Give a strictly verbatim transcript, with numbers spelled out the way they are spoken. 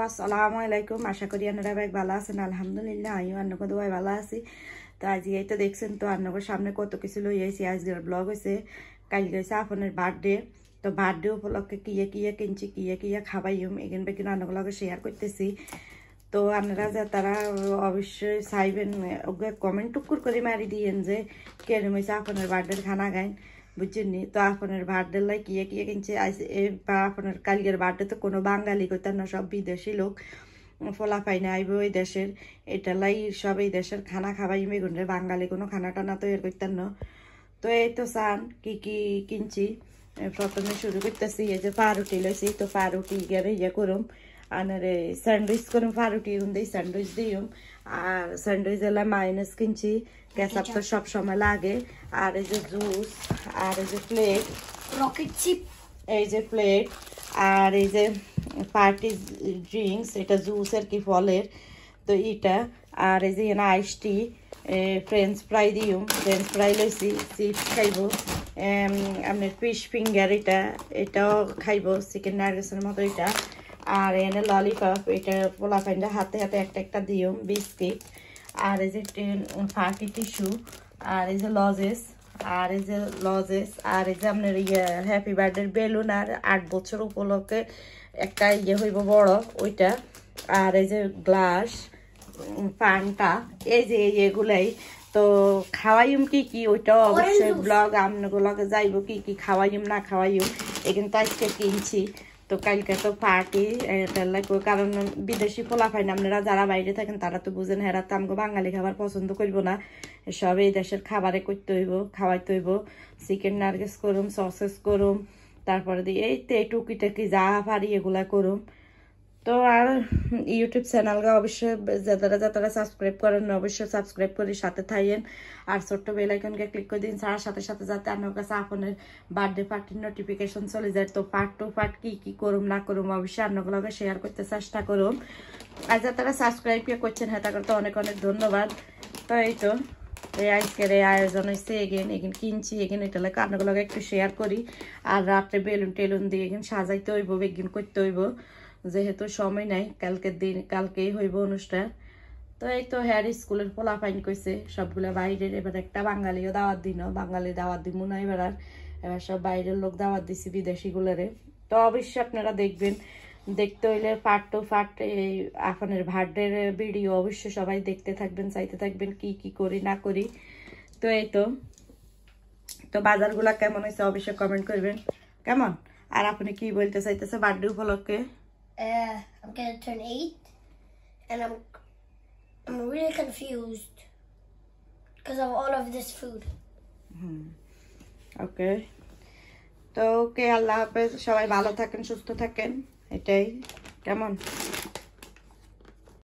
আসসালামু আলাইকুম। আশা করি আপনারা ভাই ভালো আছেন। আলহামদুলিল্লাহ আমিও আপনাকে দোয়ায় ভালো আছি। তো আজ এই তো দেখছেন তো আপনাদের সামনে কত কিছু লই আইছি। আজকের ব্লগ হয়েছে কালকে হয়েছে আপনার বার্থডে। তো বার্থডে উপলক্ষে কিয়ে কিয়ে কিনছি কিয়ে কিয়ে খাবাইম এখান বেকিন আপনাদের শেয়ার করতেছি। তো আপনারা যে তারা অবশ্যই চাইবেন ওকে কমেন্ট টুকুর করে মারি দিয়েন যে কেরম হয়েছে আপনার বার্থডের খানা গাইন বুঝছেন নি। তো আপনার বার্থডে লাই কিয়ে কিয়ে কিনছে বা আপনার কালকের বার্থডে তো কোনো বাঙালি কইতেন না, সব বিদেশি লোক ফোলাফাই না আইব ওই দেশের, এটা লাই সব এই দেশের খানা খাবাই মেগুনরে, বাঙালি কোনো খানা টানা তৈরি করতেন না। তো এই তো চান কি কি কিনছি প্রথমে শুরু করতেছি। এই যে পাউরুটি লইছি, তো পাউরুটি গেলে ইয়ে করুম আর স্যান্ডউইচ করুম, পাউরুটি দিয়ে স্যান্ডউইচ দিম। আর স্যান্ডউইচ এলাম মাইনাস কিনছি, কেচাপ তো সব সময় লাগে। আর এই যে জুস, আর এই যে প্লেট রকেট চিপ, এই যে প্লেট, আর এই যে পার্টি ড্রিঙ্কস, এটা জুস আর কি ফলের, তো এটা। আর এই যে এখানে আইস টি, ফ্রেঞ্চ ফ্রাই দিম, ফ্রেঞ্চ ফ্রাই লইছি, চিপস খাইব, আপনার ফিশ ফিঙ্গার এটা এটাও খাইব, চিকেন নাগেটসের মতো এটা। আর এনে ললিপপ, এটা পোলা ফাইন্ডা হাতে হাতে একটা একটা দিম, বিস্কিট। আর এই যে ফাঁকি টিস্যু, আর এই যে লজেস, আর এই যে লজেস, আর এই যে আপনার ইয়ে হ্যাপি বার্থডে বেলুন, আর আট বছর উপলক্ষে একটা ইয়ে হইব বড় ওইটা। আর এই যে গ্লাস, পানটা, এই যে এগুলাই। তো খাওয়াইম কি কি ওইটাও অবশ্যই ব্লগ আপনাগুলোকে যাইব, কি কি খাওয়াইম না খাওয়াইম এখানে তো আজকে কিনছি। তো কালকে তো পার্টি, কারণ বিদেশি ফোলাফাইন আপনারা যারা বাইরে থাকেন তারা তো বুঝেন, হেরা তো আমাকে বাঙালি খাবার পছন্দ করবো না, সব এই দেশের খাবারে করতে হইব, খাওয়াইতে হইব। চিকেন নার্গেস করুম, সসেস করুম, তারপরে দিয়ে এই তো এই টুকিটাকি যা পারি এগুলা করুম। তো আর ইউটিউব চ্যানেলকে অবশ্যই যারা যারা সাবস্ক্রাইব করেন অবশ্যই সাবস্ক্রাইব করে সাথে থাকেন। আর ছোট্ট বেল আইকনকে ক্লিক করে দিন, তার সাথে সাথে যাতে আপনার কাছে আপনার বার্থডে পার্টির নোটিফিকেশন চলে যায়। তো পার্ট টু পার্ট কী কী করুম না করুম অবশ্যই আপনাগুলোকে শেয়ার করতে চেষ্টা করুন। আর যারা সাবস্ক্রাইব করছেন হ্যাঁ তাকে তো অনেক অনেক ধন্যবাদ। তো এই তো এই আজকের এই আয়োজন হয়েছে, এগেন এগেন কিনছি, এগেন এটা লাগে আপনাগুলোকে একটু শেয়ার করি। আর রাত্রে বেলুন টেলুন দিয়ে এগেন সাজাইতে হইব, এগেন করতে হইব, যেহেতু সময় নাই, কালকের দিন কালকেই হইব অনুষ্ঠান। তো এই তো হ্যার স্কুলের পোলা ফাইন কইছে সবগুলো বাইরের, এবার একটা বাঙালিও দাওয়াত দিন, বাঙালি দাওয়াত দিব না এবার, আর এবার সব বাইরের লোক দাওয়াত দিছি বিদেশিগুলোরে। তো অবশ্যই আপনারা দেখবেন, দেখতে হইলে পার্ট টু পার্ট এই আপনার বার্থডের ভিডিও অবশ্যই সবাই দেখতে থাকবেন, চাইতে থাকবেন কি কি করি না করি। তো এই তো তো বাজারগুলা কেমন হয়েছে অবশ্যই কমেন্ট করবেন কেমন। আর আপনি কি বলতে চাইতেছে বার্থডে উপলক্ষে? Uh, I'm gonna turn eight, and I'm I'm really confused because of all of this food. Hmm. Okay. তো ওকে, আল্লাহ হাফেজ, সবাই ভালো থাকেন, সুস্থ থাকেন, এটাই কেমন।